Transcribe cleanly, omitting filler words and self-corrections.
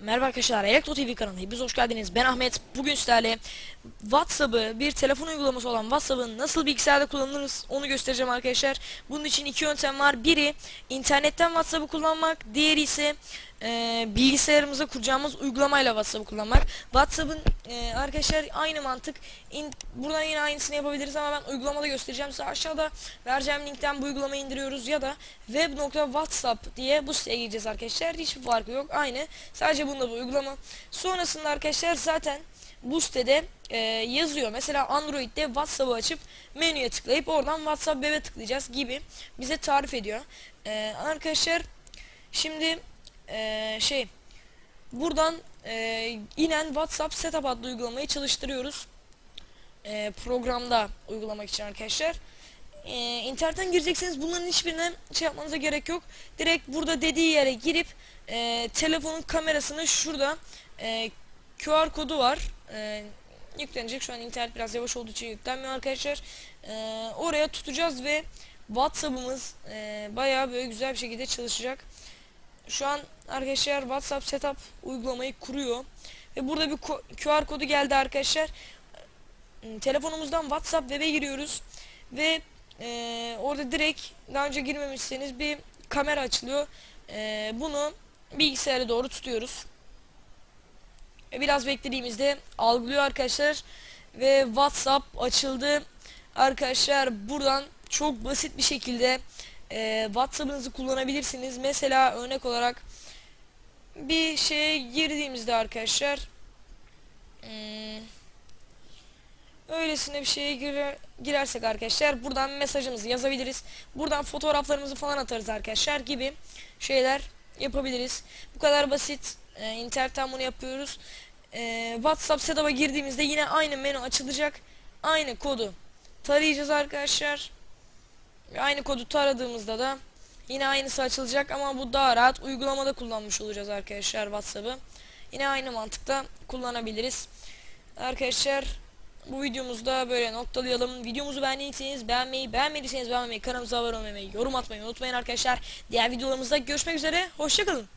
Merhaba arkadaşlar, Elektro TV kanalına hepiniz hoş geldiniz. Ben Ahmet. Bugün sizlerle WhatsApp'ı, bir telefon uygulaması olan WhatsApp'ın nasıl bilgisayarda kullanılırız onu göstereceğim arkadaşlar. Bunun için iki yöntem var. Biri internetten WhatsApp'ı kullanmak, diğeri ise bilgisayarımıza kuracağımız uygulamayla WhatsApp'ı kullanmak. WhatsApp'ın arkadaşlar aynı mantık. Buradan yine aynısını yapabiliriz ama ben uygulamada göstereceğim size. Aşağıda vereceğim linkten bu uygulamayı indiriyoruz ya da web.whatsapp diye bu siteye gireceğiz arkadaşlar. Hiçbir farkı yok. Aynı. Sadece bunda bu uygulama. Sonrasında arkadaşlar zaten bu sitede yazıyor. Mesela Android'de WhatsApp'ı açıp menüye tıklayıp oradan WhatsApp web'e tıklayacağız gibi bize tarif ediyor. Arkadaşlar şimdi buradan inen WhatsApp Setup adlı uygulamayı çalıştırıyoruz. Programda uygulamak için arkadaşlar. İnternetten girecekseniz bunların hiçbirine yapmanıza gerek yok. Direkt burada dediği yere girip telefonun kamerasını şurada QR kodu var. Yüklenecek. Şu an internet biraz yavaş olduğu için yüklenmiyor arkadaşlar. Oraya tutacağız ve WhatsApp'ımız bayağı böyle güzel bir şekilde çalışacak. Şu an arkadaşlar WhatsApp Setup uygulamayı kuruyor. Ve burada bir QR kodu geldi arkadaşlar. Telefonumuzdan WhatsApp web'e giriyoruz. Ve orada direkt daha önce girmemişseniz bir kamera açılıyor. Bunu bilgisayara doğru tutuyoruz. Biraz beklediğimizde algılıyor arkadaşlar. Ve WhatsApp açıldı. Arkadaşlar buradan çok basit bir şekilde WhatsApp'ınızı kullanabilirsiniz. Mesela örnek olarak bir şeye girdiğimizde arkadaşlar öylesine bir şeye girersek arkadaşlar buradan mesajımızı yazabiliriz. Buradan fotoğraflarımızı falan atarız arkadaşlar gibi şeyler yapabiliriz. Bu kadar basit. İnternetten bunu yapıyoruz. WhatsApp setup'a girdiğimizde yine aynı menü açılacak. Aynı kodu tarayacağız arkadaşlar. Aynı kodu taradığımızda da yine aynısı açılacak ama bu daha rahat. Uygulamada kullanmış olacağız arkadaşlar WhatsApp'ı. Yine aynı mantıkta kullanabiliriz. Arkadaşlar bu videomuzda böyle noktalayalım. Videomuzu beğendiyseniz beğenmediyseniz beğenmeyi, kanalımıza abone olmayı, yorum atmayı unutmayın arkadaşlar. Diğer videolarımızda görüşmek üzere. Hoşça kalın.